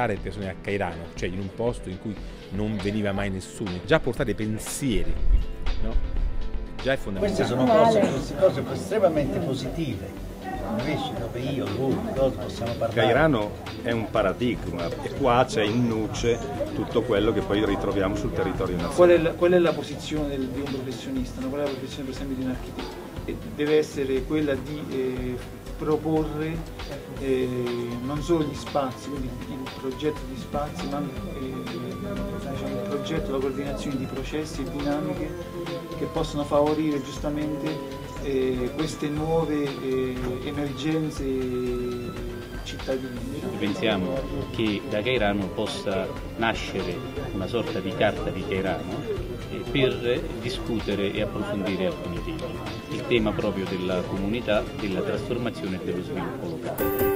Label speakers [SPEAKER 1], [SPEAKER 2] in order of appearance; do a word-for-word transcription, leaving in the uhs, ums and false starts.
[SPEAKER 1] portare persone a Cairano, cioè in un posto in cui non veniva mai nessuno, già portare pensieri qui, no? Già è fondamentale.
[SPEAKER 2] Queste sono cose, queste cose estremamente positive. Invece dove io, lui, cosa possiamo parlare?
[SPEAKER 3] Cairano è un paradigma e qua c'è in nuce tutto quello che poi ritroviamo sul territorio nazionale.
[SPEAKER 4] Qual è la, qual è la posizione del, di un professionista? No? Qual è la posizione per esempio di un architetto? E deve essere quella di eh, proporre eh, non solo gli spazi, quindi il progetto di spazi, ma eh, diciamo, il progetto, la coordinazione di processi e dinamiche che possono favorire giustamente Eh, queste nuove eh, emergenze cittadine.
[SPEAKER 5] Pensiamo che da Cairano possa nascere una sorta di carta di Cairano eh, per discutere e approfondire alcuni temi. Il tema proprio della comunità, della trasformazione e dello sviluppo locale.